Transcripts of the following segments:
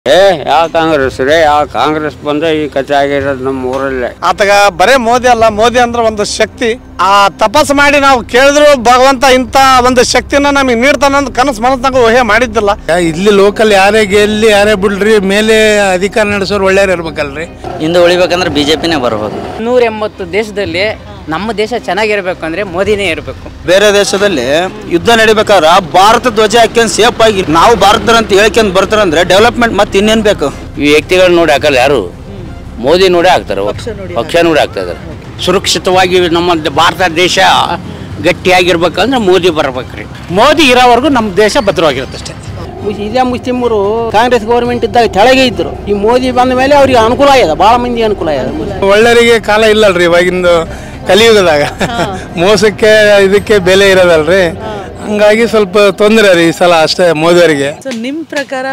ಯಾವ ಕಾಂಗ್ರೆಸ್ ರೀ ಯಾವ ಕಾಂಗ್ರೆಸ್ ಬಂದ್ರೆ ಈ ಕಥೆ ಆಗಿರೋದು ನಮ್ಮ ಊರಲ್ಲೇ. ಆತಗ ಬರೇ ಮೋದಿ ಅಲ್ಲ, ಮೋದಿ ಅಂದ್ರೆ ಒಂದು ಶಕ್ತಿ. ಆ ತಪಸ್ ಮಾಡಿ ನಾವು ಕೇಳಿದ್ರು ಭಗವಂತ ಇಂತ ಒಂದು ಶಕ್ತಿನ ನಮಗೆ ನೀಡ್ತಾನಂತ ಕನಸು ಮನಸ್ನಾಗ ಊಹೆ ಮಾಡಿದ್ದಿಲ್ಲ. ಇಲ್ಲಿ ಲೋಕಲ್ ಯಾರೇ ಗೆಲ್ಲಿ ಯಾರೇ ಬಿಡ್ರಿ, ಮೇಲೆ ಅಧಿಕಾರ ನಡೆಸೋರು ಒಳ್ಳೆಯವ್ರು ಇರ್ಬೇಕಲ್ರಿ. ಇಂದು ಉಳಿಬೇಕಂದ್ರೆ ಬಿಜೆಪಿನೇ ಬರ್ಬೋದು. 180 ದೇಶದಲ್ಲಿ ನಮ್ಮ ದೇಶ ಚೆನ್ನಾಗಿರ್ಬೇಕು ಅಂದ್ರೆ ಮೋದಿನೇ ಇರಬೇಕು. ಬೇರೆ ದೇಶದಲ್ಲಿ ಯುದ್ಧ ನಡಿಬೇಕಾದ್ರೆ ಭಾರತ ಧ್ವಜ ಹಾಕ್ಯಂಡ್ ಸೇಫ್ ಆಗಿ ನಾವು ಭಾರತದಂತ ಹೇಳ್ಕೊಂಡ್ ಬರ್ತಾರಂದ್ರೆ ಡೆವಲಪ್ಮೆಂಟ್ ಮತ್ತೆ ಇನ್ನೇನ್ ಬೇಕು? ಈ ವ್ಯಕ್ತಿಗಳು ನೋಡಿ ಹಾಕಲ್ಲ, ಯಾರು ಮೋದಿ ನೋಡಿ ಹಾಕ್ತಾರೆ, ಪಕ್ಷ ನೋಡಿ ಹಾಕ್ತಾ ಇದಾರೆ. ಸುರಕ್ಷಿತವಾಗಿ ನಮ್ಮ ಭಾರತ ದೇಶ ಗಟ್ಟಿಯಾಗಿರ್ಬೇಕಂದ್ರೆ ಮೋದಿ ಬರ್ಬೇಕ್ರಿ. ಮೋದಿ ಇರೋವರೆಗೂ ನಮ್ಮ ದೇಶ ಭದ್ರವಾಗಿರುತ್ತೆ ಅಷ್ಟೇ. ಇದೇ ಮುಸ್ಲಿಮರು ಕಾಂಗ್ರೆಸ್ ಗೌರ್ಮೆಂಟ್ ಇದ್ದಾಗ ಕೆಳಗೆ ಇದ್ರು. ಈ ಮೋದಿ ಬಂದ ಮೇಲೆ ಅವ್ರಿಗೆ ಅನುಕೂಲ ಆಗಿದೆ, ಬಹಳ ಮಂದಿ ಅನುಕೂಲ ಆಗಿದೆ. ಒಳ್ಳೆಯವರಿಗೆ ಕಾಲ ಇಲ್ಲಲ್ರಿ ಇವಾಗಿಂದು ಕಲಿಯುಗದಾಗ. ಮೋಸಕ್ಕೆ ಇದಕ್ಕೆ ಬೆಲೆ ಇರೋದಲ್ರಿ, ಹಂಗಾಗಿ ಸ್ವಲ್ಪ ತೊಂದರೆ ರೀ ಈ ಸಲ ಅಷ್ಟೇ ಮೋದಿಯವರಿಗೆ. ಸೊ ನಿಮ್ಮ ಪ್ರಕಾರ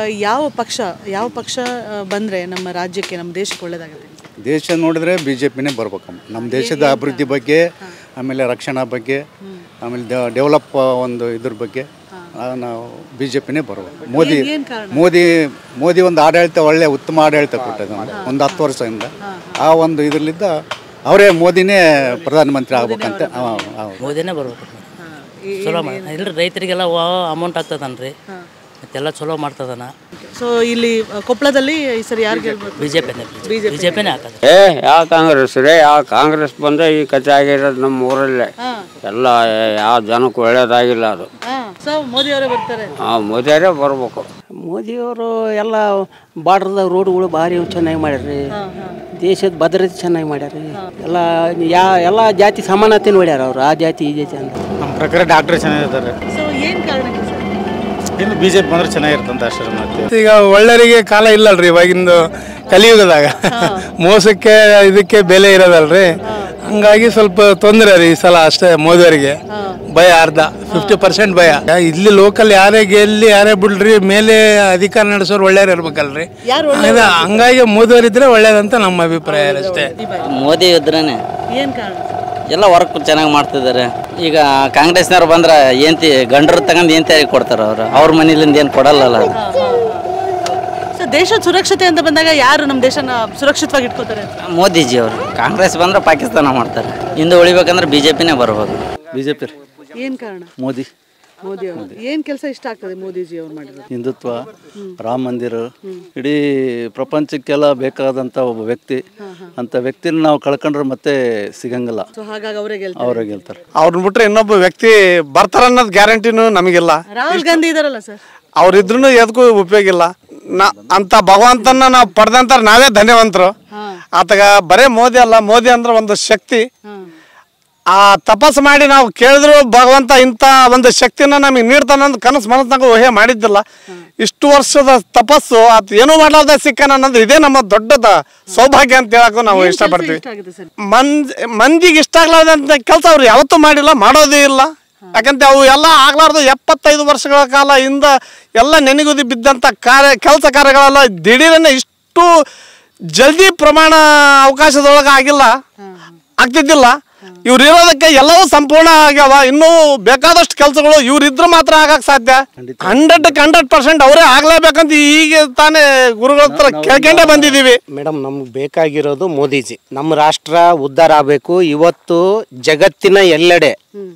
ಯಾವ ಪಕ್ಷ ಬಂದರೆ ನಮ್ಮ ರಾಜ್ಯಕ್ಕೆ, ನಮ್ಮ ದೇಶಕ್ಕೆ ಒಳ್ಳೇದಾಗುತ್ತೆ? ದೇಶ ನೋಡಿದ್ರೆ BJPನೇ ಬರ್ಬೇಕಮ್ಮ. ನಮ್ಮ ದೇಶದ ಅಭಿವೃದ್ಧಿ ಬಗ್ಗೆ, ಆಮೇಲೆ ರಕ್ಷಣಾ ಬಗ್ಗೆ, ಆಮೇಲೆ ಡೆವಲಪ್ ಒಂದು ಇದ್ರ ಬಗ್ಗೆ ನಾವು BJPನೇ ಬರ್ಬೇಕು. ಮೋದಿ ಒಂದು ಆಡಳಿತ ಒಳ್ಳೆ ಉತ್ತಮ ಆಡಳಿತ ಕೊಟ್ಟದ ಒಂದು 10 ವರ್ಷದಿಂದ. ಆ ಒಂದು ಇದರಲ್ಲಿದ್ದ ಅವರೇ ಮೋದಿನೇ ಪ್ರಧಾನಮಂತ್ರಿ ಆಗ್ಬೇಕಂತ. ಮೋದಿನೇ ಬರ್ಬೇಕು. ಚಲೋ ಇಲ್ರಿ, ರೈತರಿಗೆಲ್ಲ ಅಮೌಂಟ್ ಆಗ್ತದನ್ರಿ, ಮತ್ತೆಲ್ಲ ಚಲೋ ಮಾಡ್ತದನ. ಸೊ ಇಲ್ಲಿ ಕೊಪ್ಪಳದಲ್ಲಿ ಈ ಸರಿ ಯಾರು ಗೆಲ್ಬೇಕು? ಬಿಜೆಪಿನೇ ಹಾಕೋದು. ಯಾವ ಕಾಂಗ್ರೆಸ್ ರೀ ಯಾವ ಕಾಂಗ್ರೆಸ್ ಬಂದ್ರೆ ಈ ಕಥೆ ಆಗಿರೋದು ನಮ್ಮ ಊರಲ್ಲೇ. ಎಲ್ಲ ಯಾವ ಜನಕ್ಕೂ ಒಳ್ಳೇದಾಗಿಲ್ಲ ಅದು. ಸೊ ಮೋದಿ ಅವರೇ ಬರ್ತಾರೆ. ಮೋದಿಯವರೇ ಬರ್ಬೇಕು. ಮೋದಿಯವರು ಎಲ್ಲ ಬಾರ್ಡರ್ದ ರೋಡ್ಗಳು ಭಾರಿ ಚೆನ್ನಾಗಿ ಮಾಡ್ಯಾರ್ರಿ. ದೇಶದ ಭದ್ರತೆ ಚೆನ್ನಾಗಿ ಮಾಡ್ಯಾರ್ರಿ. ಎಲ್ಲ ಜಾತಿ ಸಮಾನತೆ ನೋಡ್ಯಾರ ಅವ್ರು, ಆ ಜಾತಿ ಈ ಜಾತಿ ಅಂತ. ನಮ್ಮ ಪ್ರಕಾರ ಡಾಕ್ಟರ್ ಚೆನ್ನಾಗಿರ್ತಾರೆ. ಸೊ ಏನು ಕಾರಣಕ್ಕೆ ಸರ್? ಇನ್ನು BJP ಬಂದ್ರೆ ಚೆನ್ನಾಗಿರ್ತಂತ ಅಷ್ಟೇ. ಈಗ ಒಳ್ಳೆಯವರಿಗೆ ಕಾಲ ಇಲ್ಲಲ್ರಿ ಇವಾಗಿಂದು ಕಲಿಯುಗದಾಗ. ಮೋಸಕ್ಕೆ ಇದಕ್ಕೆ ಬೆಲೆ ಇರೋದಲ್ರಿ, ಹಂಗಾಗಿ ಸ್ವಲ್ಪ ತೊಂದರೆ ರೀ ಈ ಸಲ ಅಷ್ಟೇ ಮೋದಿಯವರಿಗೆ. ಭಯ ಅರ್ಧ 50% ಭಯ. ಇಲ್ಲಿ ಲೋಕಲ್ ಯಾರೇ ಗೆಲ್ಲಿ ಯಾರೇ ಬಿಡ್ರಿ, ಮೇಲೆ ಅಧಿಕಾರ ನಡೆಸೋರು ಒಳ್ಳೆಯವ್ರು ಇರ್ಬೇಕಲ್ರಿ. ಹಂಗಾಗಿ ಮೋದಿಯವರಿದ್ರೆ ಒಳ್ಳೇದಂತ ನಮ್ಮ ಅಭಿಪ್ರಾಯ ಅಷ್ಟೇ. ಮೋದಿ ಇದ್ರೇನೆ ಏನು ಕಾರಣ? ಎಲ್ಲ ವರ್ಕ್ ಚೆನ್ನಾಗಿ ಮಾಡ್ತಿದ್ದಾರೆ. ಈಗ ಕಾಂಗ್ರೆಸ್ನವ್ರು ಬಂದ್ರೆ ಏಂತಿ ಗಂಡರು ತಗೊಂಡು ಏಂತಿ ಕೊಡ್ತಾರೆ ಅವ್ರ ಮನೇಲಿಂದ ಏನು ಕೊಡಲ್ಲ. ಸೊ ದೇಶದ ಸುರಕ್ಷತೆ ಅಂತ ಬಂದಾಗ ಯಾರು ನಮ್ಮ ದೇಶನ ಸುರಕ್ಷಿತವಾಗಿ ಇಟ್ಕೋತಾರೆ? ಮೋದಿಜಿ ಅವರು. ಕಾಂಗ್ರೆಸ್ ಬಂದ್ರೆ ಪಾಕಿಸ್ತಾನ ಮಾಡ್ತಾರೆ. ಇಂದು ಉಳಿಬೇಕಂದ್ರೆ BJPನೇ ಬರ್ಬೋದು. BJP ಏನು ಕಾರಣ? ಮೋದಿ ಅವರು ಏನು ಕೆಲಸ ಇಷ್ಟ ಆಗ್ತದೆ ಮೋದಿಜಿ ಅವ್ರು ಮಾಡಿರೋದು? ಹಿಂದುತ್ವ, ರಾಮ ಮಂದಿರ, ಇಡೀ ಪ್ರಪಂಚಕ್ಕೆಲ್ಲ ಬೇಕಾದಂಥ ಒಬ್ಬ ವ್ಯಕ್ತಿ. ಅಂತ ವ್ಯಕ್ತಿನ ನಾವು ಕಳ್ಕೊಂಡ್ರೆ ಮತ್ತೆ ಸಿಗಂಗಿಲ್ಲ. ಹಾಗಾಗಿ ಅವರೇ ಗೆಲ್ತಾರೆ. ಅವ್ರನ್ನ ಬಿಟ್ರೆ ಇನ್ನೊಬ್ಬ ವ್ಯಕ್ತಿ ಬರ್ತಾರ ಅನ್ನೋದು ಗ್ಯಾರಂಟಿನೂ ನಮಗಿಲ್ಲ. ರಾಹುಲ್ ಗಾಂಧಿ ಇದಾರಲ್ಲ ಸರ್, ಅವ್ರಿದ್ರೂ ಎದಕ್ಕೂ ಉಪಯೋಗ ಇಲ್ಲ. ಅಂತ ಭಗವಂತನ ನಾವು ಪಡೆದಂತ ನಾವೇ ಧನ್ಯವಂತರು. ಆತಗ ಬರೇ ಮೋದಿ ಅಲ್ಲ, ಮೋದಿ ಅಂದ್ರೆ ಒಂದು ಶಕ್ತಿ. ಆ ತಪಸ್ ಮಾಡಿ ನಾವು ಕೇಳಿದ್ರು ಭಗವಂತ ಇಂಥ ಒಂದು ಶಕ್ತಿನ ನಮಗೆ ನೀಡ್ತಾನಂತ ಕನಸು ಮನಸ್ನಾಗ ಊಹೆ ಮಾಡಿದ್ದಿಲ್ಲ. ಇಷ್ಟು ವರ್ಷದ ತಪಸ್ಸು ಅದು ಏನೂ ಮಾಡಲಾರ್ದ ಸಿಕ್ಕನ ಅನ್ನೋದು ಇದೇ ನಮ್ಮ ದೊಡ್ಡದ ಸೌಭಾಗ್ಯ ಅಂತ ಹೇಳಕ್ಕೂ ನಾವು ಇಷ್ಟಪಡ್ತೀವಿ. ಮಂದಿಗೆ ಇಷ್ಟ ಆಗ್ಲಾರ್ದಂತ ಕೆಲಸ ಅವ್ರು ಯಾವತ್ತೂ ಮಾಡಿಲ್ಲ, ಮಾಡೋದೇ ಇಲ್ಲ. ಯಾಕಂತ ಅವು ಎಲ್ಲ ಆಗ್ಲಾರ್ದು 75 ವರ್ಷಗಳ ಕಾಲ ಇಂದ ಎಲ್ಲ ನೆನೆಗುದಿ ಬಿದ್ದಂಥ ಕೆಲಸ ಕಾರ್ಯಗಳೆಲ್ಲ ದಿಢೀರನ್ನ ಇಷ್ಟು ಜಲ್ದಿ ಪ್ರಮಾಣ ಅವಕಾಶದೊಳಗೆ ಆಗ್ತಿದ್ದಿಲ್ಲ. ಇವ್ರು ಇರೋದಕ್ಕೆ ಎಲ್ಲವೂ ಸಂಪೂರ್ಣ ಆಗ್ಯಾವ. ಇನ್ನೂ ಬೇಕಾದಷ್ಟು ಕೆಲಸಗಳು ಇವ್ರಿದ್ರೆ ಮಾತ್ರ ಆಗಕ್ಕೆ ಸಾಧ್ಯ. 100% ಅವರೇ ಆಗ್ಲೇಬೇಕಂತ ಈಗ ತಾನೇ ಗುರುಗಳ ಹತ್ರ ಕೇಳ್ಕೊಂಡೇ ಬಂದಿದ್ದೀವಿ. ಮೇಡಮ್, ನಮ್ಗೆ ಬೇಕಾಗಿರೋದು ಮೋದಿಜಿ. ನಮ್ಮ ರಾಷ್ಟ್ರ ಉದ್ಧಾರ ಆಗಬೇಕು. ಇವತ್ತು ಜಗತ್ತಿನ ಎಲ್ಲೆಡೆ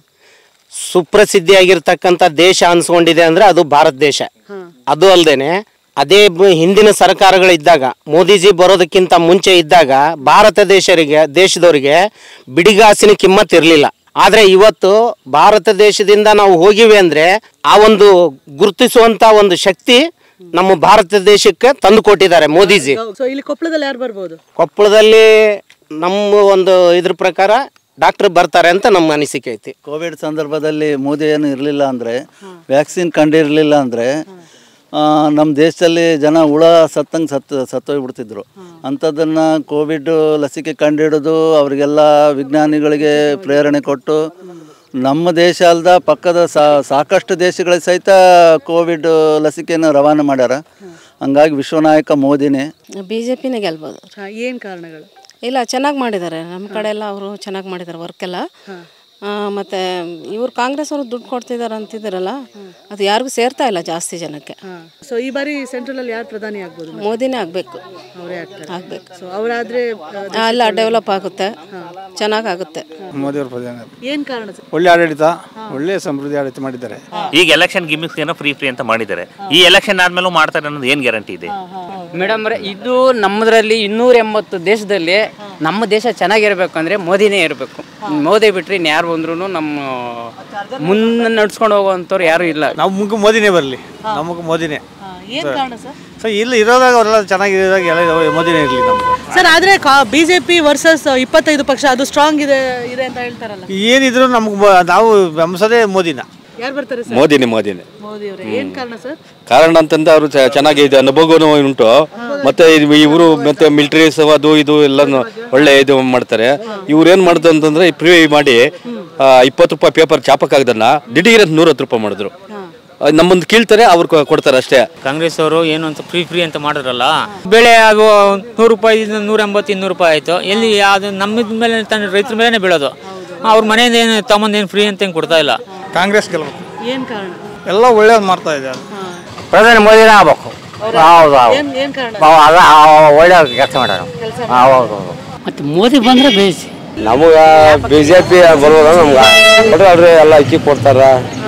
ಸುಪ್ರಸಿದ್ಧಿಯಾಗಿರ್ತಕ್ಕಂಥ ದೇಶ ಅನ್ಸ್ಕೊಂಡಿದೆ ಅಂದ್ರೆ ಅದು ಭಾರತ ದೇಶ. ಅದು ಅಲ್ಲದೇನೆ ಅದೇ ಹಿಂದಿನ ಸರ್ಕಾರಗಳಿದ್ದಾಗ, ಮೋದಿಜಿ ಬರೋದಕ್ಕಿಂತ ಮುಂಚೆ ಇದ್ದಾಗ ಭಾರತ ದೇಶದವರಿಗೆ ಬಿಡಿಗಾಸಿನ ಕಿಮ್ಮತ್ ಇರಲಿಲ್ಲ. ಆದ್ರೆ ಇವತ್ತು ಭಾರತ ದೇಶದಿಂದ ನಾವು ಹೋಗಿವೆ ಅಂದ್ರೆ ಆ ಒಂದು ಗುರುತಿಸುವಂತ ಒಂದು ಶಕ್ತಿ ನಮ್ಮ ಭಾರತ ದೇಶಕ್ಕೆ ತಂದು ಕೊಟ್ಟಿದ್ದಾರೆ ಮೋದಿಜಿ. ಇಲ್ಲಿ ಕೊಪ್ಪಳದಲ್ಲಿ ಯಾರು ಬರ್ಬೋದು? ಕೊಪ್ಪಳದಲ್ಲಿ ನಮ್ಮ ಒಂದು ಇದ್ರ ಪ್ರಕಾರ ಡಾಕ್ಟರ್ ಬರ್ತಾರೆ ಅಂತ ನಮ್ಮ ಅನಿಸಿಕೆ ಐತಿ. ಕೋವಿಡ್ ಸಂದರ್ಭದಲ್ಲಿ ಮೋದಿ ಏನು ಇರಲಿಲ್ಲ ಅಂದರೆ, ವ್ಯಾಕ್ಸಿನ್ ಕಂಡಿರಲಿಲ್ಲ ಅಂದರೆ ನಮ್ಮ ದೇಶದಲ್ಲಿ ಜನ ಹುಳ ಸತ್ತೋಗ್ಬಿಡ್ತಿದ್ರು. ಅಂಥದ್ದನ್ನು ಕೋವಿಡ್ ಲಸಿಕೆ ಕಂಡುಹಿಡಿದು ಅವರಿಗೆಲ್ಲ ವಿಜ್ಞಾನಿಗಳಿಗೆ ಪ್ರೇರಣೆ ಕೊಟ್ಟು ನಮ್ಮ ದೇಶ ಅಲ್ದ ಪಕ್ಕದ ಸಾಕಷ್ಟು ದೇಶಗಳಿಗೆ ಸಹಿತ ಕೋವಿಡ್ ಲಸಿಕೆಯನ್ನು ರವಾನೆ ಮಾಡ್ಯಾರ. ಹಂಗಾಗಿ ವಿಶ್ವನಾಯಕ ಮೋದಿನೇ. BJPನೇ ಗೆಲ್ಬೋದು. ಏನು ಕಾರಣಗಳು? ಇಲ್ಲ, ಚೆನ್ನಾಗಿ ಮಾಡಿದ್ದಾರೆ. ನಮ್ಮ ಕಡೆ ಎಲ್ಲ ಅವರು ಚೆನ್ನಾಗಿ ಮಾಡಿದ್ದಾರೆ ವರ್ಕ್ ಎಲ್ಲ. ಮತ್ತು ಇವ್ರು ಕಾಂಗ್ರೆಸ್ ಅವರು ದುಡ್ಡು ಕೊಡ್ತಿದ್ದಾರೆ ಅಂತಿದ್ದಾರಲ್ಲ ಅದು ಯಾರಿಗೂ ಸೇರ್ತಾ ಇಲ್ಲ ಜಾಸ್ತಿ ಜನಕ್ಕೆ. ಸೊ ಈ ಬಾರಿ ಸೆಂಟ್ರಲಲ್ಲಿ ಯಾರು ಪ್ರಧಾನಿ ಆಗ್ಬೋದು? ಮೋದಿನೇ ಆಗಬೇಕು. ಅವರೇ ಆಗ್ತಾರೆ. ಆಗಬೇಕು. ಸೊ ಅವರಾದರೆ ಎಲ್ಲ ಡೆವಲಪ್ ಆಗುತ್ತೆ, ಚೆನ್ನಾಗಾಗುತ್ತೆ. ಮೋದಿ ಅವರು ಪ್ರಧಾನಿ. ಏನು ಕಾರಣ ಸರ್? ಒಳ್ಳೆ ಆಡಳಿತ, ಒಳ್ಳೆ ಸಮೃದ್ಧಿ ಆಡಳಿತ ಮಾಡಿದ್ದಾರೆ. ಈಗ ಎಲೆಕ್ಷನ್ ಗಿಮಿಕ್ಸ್ ಏನೋ ಫ್ರೀ ಅಂತ ಮಾಡಿದ್ದಾರೆ. ಈ ಎಲೆಕ್ಷನ್ ಆದ್ಮೇಲೂ ಮಾಡ್ತಾರೆ ಅನ್ನೋದು ಏನು ಗ್ಯಾರಂಟಿ ಇದೆ ಮೇಡಮ್? ಇದು ನಮ್ಮದ್ರಲ್ಲಿ 280 ದೇಶದಲ್ಲಿ ನಮ್ಮ ದೇಶ ಚೆನ್ನಾಗಿರ್ಬೇಕು ಅಂದರೆ ಮೋದಿನೇ ಇರಬೇಕು. ಮೋದಿ ಬಿಟ್ಟರೆ ಇನ್ಯಾರು ಬಂದ್ರೂ ನಮ್ಮ ಮುಂದೆ ನಡ್ಸ್ಕೊಂಡು ಹೋಗುವಂಥವ್ರು ಯಾರು ಇಲ್ಲ. ನಮಗೆ ಮೋದಿನೇ ಬರಲಿ, ನಮಗೆ ಮೋದಿನೇ. ಏನು ಕಾರಣ ಸರ್? ಸರ್ ಇಲ್ಲಿ ಇರೋದಾಗ ಅವರೆಲ್ಲ ಚೆನ್ನಾಗಿರೋದಾಗ ಎಲ್ಲ ಮೋದಿನೇ ಇರಲಿ ನಮ್ಗೆ. ಸರ್ ಆದರೆ ಬಿಜೆಪಿ ವರ್ಸಸ್ 25 ಪಕ್ಷ ಅದು ಸ್ಟ್ರಾಂಗ್ ಇದೆ ಅಂತ ಹೇಳ್ತಾರಲ್ಲ, ಏನಿದ್ರು ನಮ್ಗೆ ನಾವು ಬೆಂಬಸೋದೇ ಮೋದಿನ. ಯಾರು ಬರ್ತಾರೆ ಸರ್? ಮೋದಿನೇ. ಮೋದಿ ಅವರೇ. ಏನು ಕಾರಣ ಸರ್? ಕಾರಣ ಅಂತಂದ್ರೆ ಅವರು ಚೆನ್ನಾಗಿ ಇದೆ, ಅನುಭವನೂ ಉಂಟು. ಮತ್ತೆ ಇವರು ಮತ್ತೆ ಮಿಲಿಟರೀಸ್ ಅದು ಇದು ಎಲ್ಲ ಒಳ್ಳೆ ಇದು ಮಾಡ್ತಾರೆ. ಇವ್ರು ಏನು ಮಾಡಿದ್ರು ಅಂತಂದ್ರೆ ಫ್ರೀ ಮಾಡಿ 20 ರೂಪಾಯಿ ಪೇಪರ್ ಚಾಪಕ್ಕಾಗದನ್ನ ದಿಢೀರ್ 110 ರೂಪಾಯಿ ಮಾಡಿದ್ರು. ನಮ್ಮೊಂದು ಕೀಳ್ತಾರೆ, ಅವ್ರು ಕೊಡ್ತಾರೆ ಅಷ್ಟೇ. ಕಾಂಗ್ರೆಸ್ ಅವರು ಏನು ಅಂತ ಫ್ರೀ ಅಂತ ಮಾಡಿದ್ರಲ್ಲ, ಬೆಳೆ ಅದು 100 ರೂಪಾಯಿ 180 200 ರೂಪಾಯಿ ಆಯ್ತು. ಎಲ್ಲಿ ಅದು ನಮ್ಮದ ಮೇಲೆ ರೈತರ ಮೇಲೆ ಬೀಳೋದು. ಅವ್ರ ಮನೆಯಿಂದ ಏನು ತಮ್ಮಂದೇನು ಫ್ರೀ ಅಂತ ಏನು ಕೊಡ್ತಾ ಇಲ್ಲ. ಕಾಂಗ್ರೆಸ್ ಗೆಲ್ಬೇಕು. ಏನು ಕಾರಣ? ಎಲ್ಲ ಒಳ್ಳೇದು ಮಾಡ್ತಾ ಇದೆ. ಪ್ರಧಾನಿ ಮೋದಿನೇ ಆಗ್ಬೇಕು. ಏನು ಕಾರಣ? ಒಳ್ಳೆ ಕೆಲಸ ಮಾಡೋರು. ಮತ್ತು ಮೋದಿ ಬಂದರೆ ಬೇಸಿ. ನಮಗೆ BJP ಬರ್ಬೋದ, ನಮ್ಗೆ ಕೊಡ್ರಿ ಎಲ್ಲ ಅಕ್ಕಿ ಕೊಡ್ತಾರ,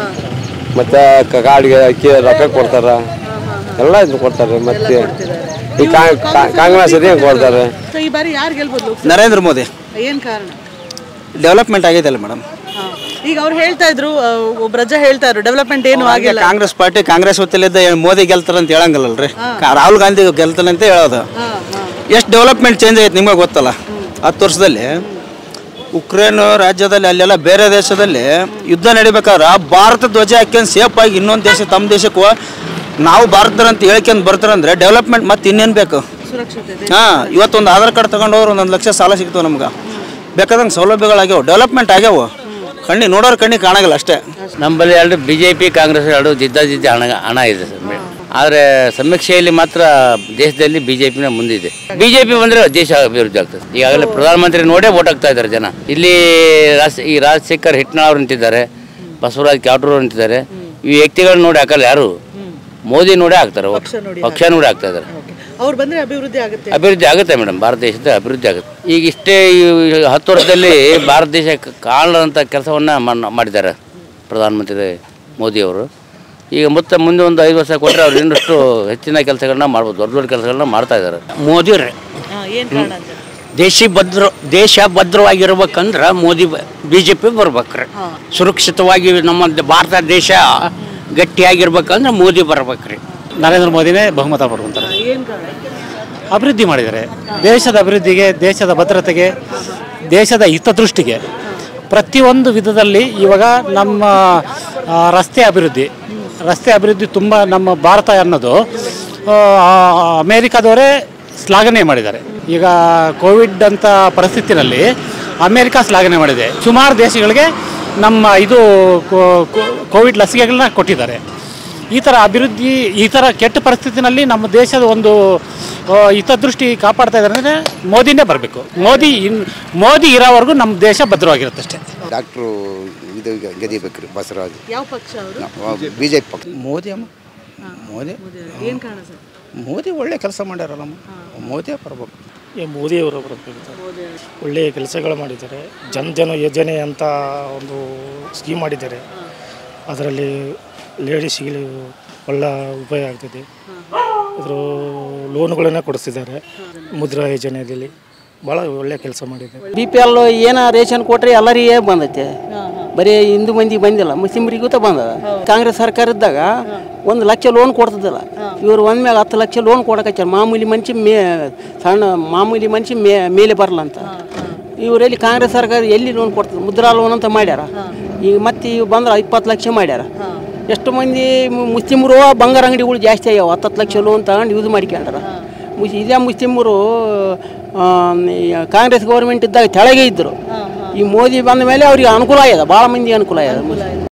ಮತ್ತೆ ಕಾಡಿಗೆ ಅಕ್ಕಿ ರೊಕ್ಕ ಕೊಡ್ತಾರ, ಎಲ್ಲ ಇದು ಕೊಡ್ತಾರೆ. ಮತ್ತೆ ಈ ಕಾಂಗ್ರೆಸ್ ಇದೇ ಕೊಡ್ತಾರೆ. ಸೊ ಈ ಬಾರಿ ಯಾರು ಗೆಲ್ಬೋದು? ನರೇಂದ್ರ ಮೋದಿ. ಏನು ಕಾರಣ? ಡೆವಲಪ್ಮೆಂಟ್ ಆಗೈತೆ ಅಲ್ಲ ಮೇಡಮ್. ಈಗ ಅವ್ರು ಹೇಳ್ತಾ ಇದ್ರು, ಒಬ್ಬ ರಜಾ ಹೇಳ್ತಾ ಇದ್ರು ಡೆವಲಪ್ಮೆಂಟ್ ಏನು ಆಗಿಲ್ಲ. ಕಾಂಗ್ರೆಸ್ ಪಾರ್ಟಿ ಕಾಂಗ್ರೆಸ್ ಹೊತ್ತಲಿದ್ದ ಮೋದಿ ಗೆಲ್ತಾರ ಅಂತ ಹೇಳಂಗಲ್ಲಲ್ರಿ. ರಾಹುಲ್ ಗಾಂಧಿ ಗೆಲ್ತಾನೆ ಅಂತ ಹೇಳೋದು. ಎಷ್ಟು ಡೆವಲಪ್ಮೆಂಟ್ ಚೇಂಜ್ ಆಗೈತೆ ನಿಮಗೆ ಗೊತ್ತಲ್ಲ. 10 ವರ್ಷದಲ್ಲಿ ಉಕ್ರೇನ್ ರಾಜ್ಯದಲ್ಲಿ ಅಲ್ಲೆಲ್ಲ ಬೇರೆ ದೇಶದಲ್ಲಿ ಯುದ್ಧ ನಡಿಬೇಕಾದ್ರೆ ಭಾರತ ಧ್ವಜ ಹಾಕ್ಯಂಡು ಸೇಫ್ ಆಗಿ ಇನ್ನೊಂದು ದೇಶ ತಮ್ಮ ದೇಶಕ್ಕೂ ನಾವು ಭಾರತದಂತ ಹೇಳ್ಕೊಂಡು ಬರ್ತಾರಂದ್ರೆ ಡೆವಲಪ್ಮೆಂಟ್ ಮತ್ತೆ ಇನ್ನೇನು ಬೇಕು? ಇವತ್ತೊಂದು ಆಧಾರ್ ಕಾರ್ಡ್ ತಗೊಂಡವ್ರು 1 ಲಕ್ಷ ಸಾಲ ಸಿಗ್ತಾವೆ ನಮ್ಗೆ. ಬೇಕಾದಂಗೆ ಸೌಲಭ್ಯಗಳಾಗ್ಯಾವ, ಡೆವಲಪ್ಮೆಂಟ್ ಆಗ್ಯಾವ. ನೋಡೋರು ಕಣ್ಣಿಗೆ ಕಾಣಾಗಲ್ಲ ಅಷ್ಟೇ. ನಮ್ಮಲ್ಲಿ ಎರಡು BJP ಕಾಂಗ್ರೆಸ್ ಎರಡು ಜಿದ್ದ ಹಣ ಇದೆ ಸರ್. ಆದರೆ ಸಮೀಕ್ಷೆಯಲ್ಲಿ ಮಾತ್ರ ದೇಶದಲ್ಲಿ BJPನ ಮುಂದಿದೆ. BJP ಬಂದರೆ ದೇಶ ಅಭಿವೃದ್ಧಿ ಆಗ್ತದೆ. ಈಗಾಗಲೇ ಪ್ರಧಾನಮಂತ್ರಿ ನೋಡೇ ವೋಟ್ ಆಗ್ತಾ ಇದ್ದಾರೆ ಜನ. ಇಲ್ಲಿ ಈ ರಾಜಶೇಖರ್ ಹಿಟ್ನಾಳ್ ಅವರು ನಿಂತಿದ್ದಾರೆ, ಬಸವರಾಜ್ ಕ್ಯಾಟ್ರೂರ್ ನಿಂತಿದ್ದಾರೆ. ಈ ವ್ಯಕ್ತಿಗಳನ್ನ ನೋಡಿ ಹಾಕಲ್ಲ ಯಾರು, ಮೋದಿ ನೋಡೇ ಆಗ್ತಾರೆ. ಪಕ್ಷ ನೋಡಿ ಆಗ್ತಾ ಇದ್ದಾರೆ. ಅವ್ರು ಬಂದರೆ ಅಭಿವೃದ್ಧಿ ಆಗುತ್ತೆ ಮೇಡಮ್. ಭಾರತ ದೇಶದ ಅಭಿವೃದ್ಧಿ ಆಗುತ್ತೆ. ಈಗ ಇಷ್ಟೇ 10 ವರ್ಷದಲ್ಲಿ ಭಾರತ ದೇಶ ಕಾಣದಂಥ ಕೆಲಸವನ್ನು ಮಾಡಿದ್ದಾರೆ ಪ್ರಧಾನಮಂತ್ರಿ ಮೋದಿಯವರು. ಈಗ ಮತ್ತೆ ಮುಂದೆ ಒಂದು 5 ವರ್ಷ ಕೊಟ್ಟರೆ ಅವ್ರು ಇನ್ನಷ್ಟು ಹೆಚ್ಚಿನ ಕೆಲಸಗಳನ್ನ ಮಾಡ್ಬೋದು, ದೊಡ್ಡ ಕೆಲಸಗಳನ್ನ ಮಾಡ್ತಾ ಇದ್ದಾರೆ. ಮೋದಿಯವ್ರೆ ದೇಶ ಭದ್ರವಾಗಿರ್ಬೇಕಂದ್ರೆ ಮೋದಿ BJP ಬರ್ಬೇಕ್ರಿ. ಸುರಕ್ಷಿತವಾಗಿ ನಮ್ಮ ಭಾರತ ದೇಶ ಗಟ್ಟಿಯಾಗಿರ್ಬೇಕಂದ್ರೆ ಮೋದಿ ಬರ್ಬೇಕ್ರಿ. ನರೇಂದ್ರ ಮೋದಿನೇ ಬಹುಮತ ಪಡ್ಕೊಂತಾರೆ. ಅಭಿವೃದ್ಧಿ ಮಾಡಿದ್ದಾರೆ. ದೇಶದ ಅಭಿವೃದ್ಧಿಗೆ, ದೇಶದ ಭದ್ರತೆಗೆ, ದೇಶದ ಹಿತದೃಷ್ಟಿಗೆ ಪ್ರತಿಯೊಂದು ವಿಧದಲ್ಲಿ ಇವಾಗ ನಮ್ಮ ರಸ್ತೆ ಅಭಿವೃದ್ಧಿ ತುಂಬ ನಮ್ಮ ಭಾರತ ಅನ್ನೋದು ಅಮೇರಿಕಾದವರೇ ಶ್ಲಾಘನೆ ಮಾಡಿದ್ದಾರೆ. ಈಗ ಕೋವಿಡ್ ಅಂತ ಪರಿಸ್ಥಿತಿನಲ್ಲಿ ಅಮೇರಿಕಾ ಶ್ಲಾಘನೆ ಮಾಡಿದೆ. ಸುಮಾರು ದೇಶಗಳಿಗೆ ನಮ್ಮ ಇದು ಕೋವಿಡ್ ಲಸಿಕೆಗಳನ್ನ ಕೊಟ್ಟಿದ್ದಾರೆ. ಈ ಥರ ಅಭಿವೃದ್ಧಿ, ಈ ಥರ ಕೆಟ್ಟ ಪರಿಸ್ಥಿತಿನಲ್ಲಿ ನಮ್ಮ ದೇಶದ ಒಂದು ಹಿತದೃಷ್ಟಿ ಕಾಪಾಡ್ತಾ ಇದ್ದಾರೆ ಅಂದರೆ ಮೋದಿನೇ ಬರಬೇಕು. ಮೋದಿ ಇರೋವರೆಗೂ ನಮ್ಮ ದೇಶ ಭದ್ರವಾಗಿರುತ್ತೆ ಅಷ್ಟೇ. ಡಾಕ್ಟ್ರು ಇದು ಗೆದಿಬೇಕ್ರಿ ಬಸವರಾಜ್. ಯಾವ ಪಕ್ಷ ಅವರು? BJP ಪಕ್ಷ. ಮೋದಿ ಏನು ಕಾರಣ ಸರ್? ಮೋದಿ ಒಳ್ಳೆ ಕೆಲಸ ಮಾಡ್ಯಾರಲ್ಲ, ಮೋದಿಯೇ ಬರಬೇಕು. ಮೋದಿಯವರು ಬರಬೇಕು. ಒಳ್ಳೆಯ ಕೆಲಸಗಳು ಮಾಡಿದ್ದಾರೆ. ಜನ ಯೋಜನೆ ಅಂತ ಒಂದು ಸ್ಕೀಮ್ ಮಾಡಿದ್ದಾರೆ. ಅದರಲ್ಲಿ ಲೇಡೀಸ್ಗೆ ಒಳ್ಳೆ ಉಪಯೋಗ ಆಗ್ತದೆ. ಅದರ ಲೋನ್ಗಳನ್ನು ಕೊಡಿಸ್ತಿದ್ದಾರೆ. ಮುದ್ರಾ ಯೋಜನೆಯಲ್ಲಿ ಭಾಳ ಒಳ್ಳೆ ಕೆಲಸ ಮಾಡಿದ್ದಾರೆ. BPL ಏನ ರೇಷನ್ ಕೊಟ್ಟರೆ ಎಲ್ಲರಿಗೆ ಬಂದೈತೆ, ಬರೀ ಹಿಂದೂ ಮಂದಿ ಬಂದಿಲ್ಲ, ಮುಸ್ಲಿಮ್ರಿಗೂ ಬಂದದ. ಕಾಂಗ್ರೆಸ್ ಸರ್ಕಾರ ಇದ್ದಾಗ 1 ಲಕ್ಷ ಲೋನ್ ಕೊಡ್ತದಿಲ್ಲ. ಇವರು ಒಂದ್ಮ್ಯಾಗ 10 ಲಕ್ಷ ಲೋನ್ ಕೊಡಕಚ್ಚಾರ. ಮಾಮೂಲಿ ಮನುಷ್ಯ ಸಣ್ಣ ಮಾಮೂಲಿ ಮನುಷ್ಯ ಮೇಲೆ ಬರಲ್ಲ ಅಂತ. ಇವರಲ್ಲಿ ಕಾಂಗ್ರೆಸ್ ಸರ್ಕಾರ ಎಲ್ಲಿ ಲೋನ್ ಕೊಡ್ತದೆ? ಮುದ್ರಾ ಲೋನ್ ಅಂತ ಮಾಡ್ಯಾರ. ಈಗ ಮತ್ತೆ ಈಗ ಬಂದ್ರೆ 20 ಲಕ್ಷ ಮಾಡ್ಯಾರ. ಎಷ್ಟು ಮಂದಿ ಮುಸ್ಲಿಮರು ಬಂಗಾರ ಅಂಗಡಿಗಳು ಜಾಸ್ತಿ ಆಗ್ಯಾವ. 10 ಲಕ್ಷ ಲೋನ್ ತಗೊಂಡು ಯೂಸ್ ಮಾಡ್ಕೊಂಡ್ರ. ಇದೇ ಮುಸ್ಲಿಮರು ಕಾಂಗ್ರೆಸ್ ಗೌರ್ಮೆಂಟ್ ಇದ್ದಾಗ ತೆಳಗೆ ಇದ್ದರು. ಈ ಮೋದಿ ಬಂದ ಮೇಲೆ ಅವ್ರಿಗೆ ಅನುಕೂಲ ಆಗ್ಯದ, ಭಾಳ ಮಂದಿ ಅನುಕೂಲ ಆಗ್ಯದ.